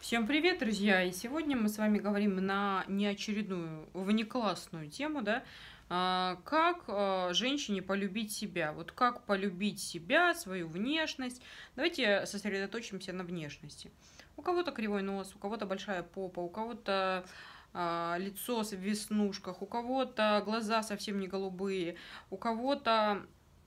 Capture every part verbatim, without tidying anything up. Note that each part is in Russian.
Всем привет, друзья! И сегодня мы с вами говорим на неочередную, внеклассную тему, да, а, как а, женщине полюбить себя. Вот как полюбить себя, свою внешность. Давайте сосредоточимся на внешности. У кого-то кривой нос, у кого-то большая попа, у кого-то а, лицо в веснушках, у кого-то глаза совсем не голубые, у кого-то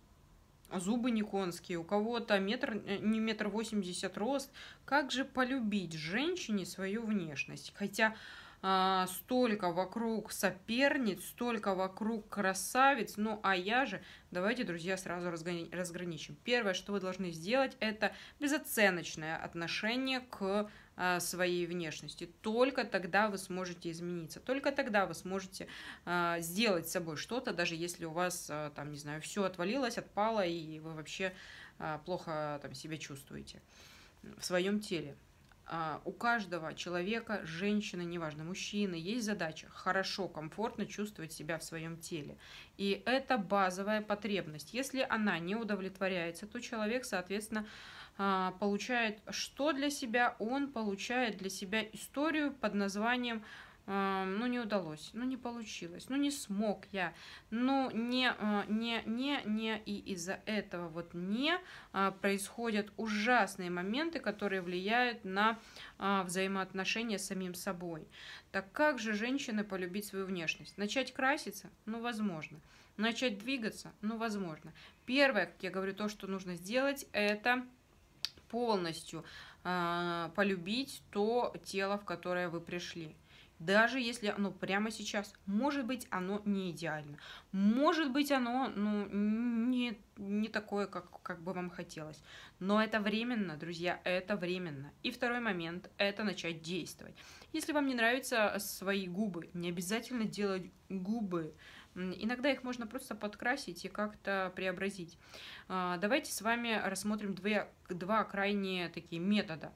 зубы не конские, у кого-то метр, э, не метр восемьдесят рост. Как же полюбить женщине свою внешность? Хотя а, столько вокруг соперниц, столько вокруг красавиц. Ну, а я же, давайте, друзья, сразу разгони- разграничим. Первое, что вы должны сделать, это безоценочное отношение к а, своей внешности. Только тогда вы сможете измениться. Только тогда вы сможете а, сделать с собой что-то, даже если у вас, а, там, не знаю, все отвалилось, отпало, и вы вообще а, плохо там себя чувствуете в своем теле. А, у каждого человека, женщины, неважно, мужчины, есть задача хорошо, комфортно чувствовать себя в своем теле. И это базовая потребность. Если она не удовлетворяется, то человек, соответственно, а, получает что для себя? Он получает для себя историю под названием а, ну, не удалось, ну, не получилось, ну, не смог я, ну, не, а, не, не, не, и из-за этого вот не а, происходят ужасные моменты, которые влияют на а, взаимоотношения с самим собой. Так как же женщины полюбить свою внешность? Начать краситься? Ну, возможно. Начать двигаться? Ну, возможно. Первое, как я говорю, то, что нужно сделать, это полностью а, полюбить то тело, в которое вы пришли. Даже если оно прямо сейчас, может быть, оно не идеально. Может быть, оно ну, не, не такое, как, как бы вам хотелось. Но это временно, друзья, это временно. И второй момент – это начать действовать. Если вам не нравятся свои губы, не обязательно делать губы. Иногда их можно просто подкрасить и как-то преобразить. Давайте с вами рассмотрим две, два крайние такие метода.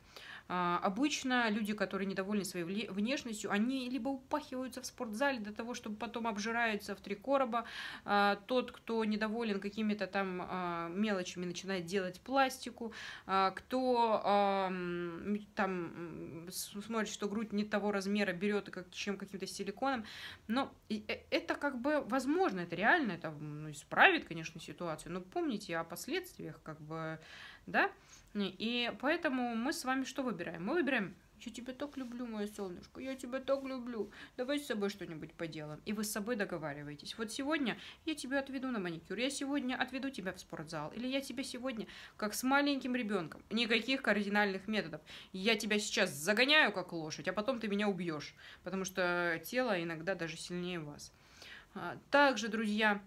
Обычно люди, которые недовольны своей внешностью, они либо упахиваются в спортзале до того, чтобы потом обжираются в три короба. Тот, кто недоволен какими-то там мелочами, начинает делать пластику. Кто там смотрит, что грудь не того размера, берет чем каким-то силиконом. Но это как бы возможно, это реально, это ну, исправит, конечно, ситуацию. Но помните о последствиях, как бы, да? И поэтому мы с вами что выбираем? Мы выбираем: я тебя так люблю, мое солнышко, я тебя так люблю, давай с собой что-нибудь поделаем. И вы с собой договариваетесь. Вот сегодня я тебя отведу на маникюр, я сегодня отведу тебя в спортзал, или я тебя сегодня, как с маленьким ребенком, никаких кардинальных методов. Я тебя сейчас загоняю, как лошадь, а потом ты меня убьешь, потому что тело иногда даже сильнее вас. Также, друзья,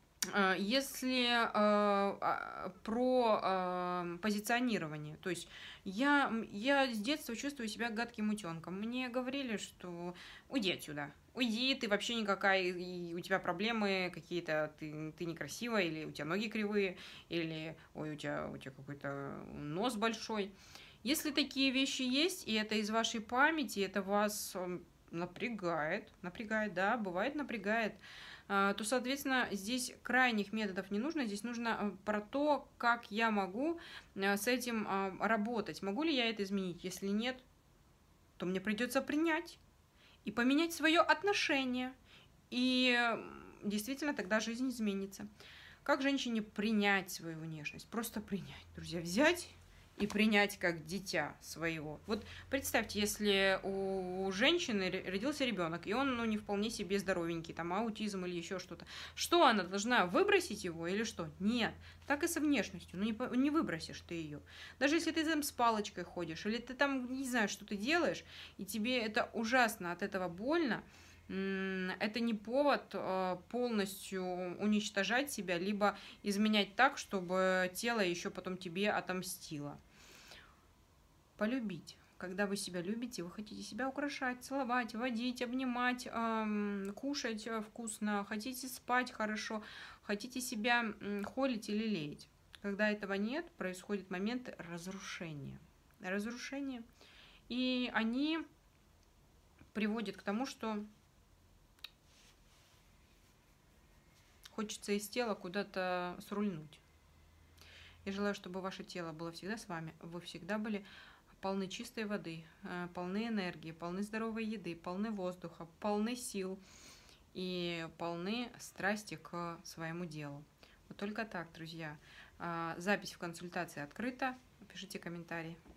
если э, про э, позиционирование, то есть я, я с детства чувствую себя гадким утенком. Мне говорили, что уйди отсюда, уйди, ты вообще никакая, и у тебя проблемы какие-то, ты, ты некрасивая, или у тебя ноги кривые, или ой, у тебя, у тебя какой-то нос большой. Если такие вещи есть, и это из вашей памяти, это вас напрягает, напрягает, да, бывает напрягает, то, соответственно, здесь крайних методов не нужно. Здесь нужно про то, как я могу с этим работать. Могу ли я это изменить? Если нет, то мне придется принять и поменять свое отношение. И действительно тогда жизнь изменится. Как женщине принять свою внешность? Просто принять, друзья, взять и принять как дитя своего. Вот представьте, если у женщины родился ребенок, и он ну, не вполне себе здоровенький, там аутизм или еще что-то. Что она должна выбросить его или что? Нет. Так и со внешностью. Ну не, не выбросишь ты ее. Даже если ты там с палочкой ходишь, или ты там не знаешь, что ты делаешь, и тебе это ужасно от этого больно, это не повод полностью уничтожать себя, либо изменять так, чтобы тело еще потом тебе отомстило. Полюбить. Когда вы себя любите, вы хотите себя украшать, целовать, водить, обнимать, эм, кушать вкусно, хотите спать хорошо, хотите себя холить или лелеять. Когда этого нет, происходят моменты разрушения. Разрушения. И они приводят к тому, что хочется из тела куда-то срульнуть. Я желаю, чтобы ваше тело было всегда с вами, вы всегда были полны чистой воды, э, полны энергии, полны здоровой еды, полны воздуха, полны сил и полны страсти к своему делу. Вот только так, друзья. А, Запись в консультации открыта. Пишите комментарии.